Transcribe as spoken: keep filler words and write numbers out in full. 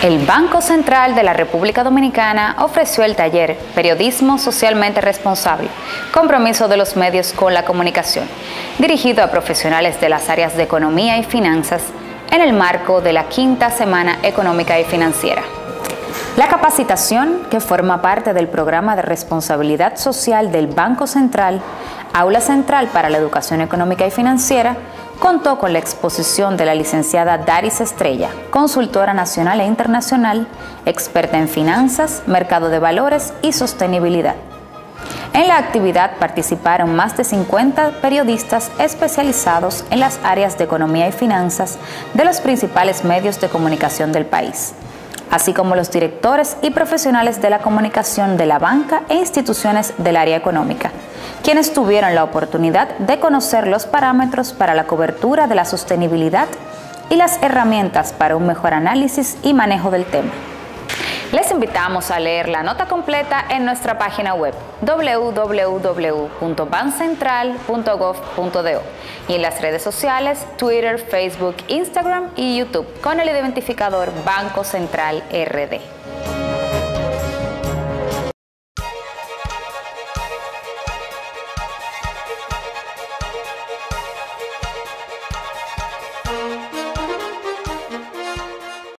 El Banco Central de la República Dominicana ofreció el taller Periodismo Socialmente Responsable, compromiso de los medios con la comunicación, dirigido a profesionales de las áreas de economía y finanzas en el marco de la quinta Semana Económica y Financiera. La capacitación, que forma parte del programa de responsabilidad social del Banco Central, Aula Central para la Educación Económica y Financiera, contó con la exposición de la licenciada Daris Estrella, consultora nacional e internacional, experta en finanzas, mercado de valores y sostenibilidad. En la actividad participaron más de cincuenta periodistas especializados en las áreas de economía y finanzas de los principales medios de comunicación del país, así como los directores y profesionales de la comunicación de la banca e instituciones del área económica, quienes tuvieron la oportunidad de conocer los parámetros para la cobertura de la sostenibilidad y las herramientas para un mejor análisis y manejo del tema. Les invitamos a leer la nota completa en nuestra página web w w w punto bancentral punto gov punto do y en las redes sociales Twitter, Facebook, Instagram y YouTube con el identificador Banco Central R D.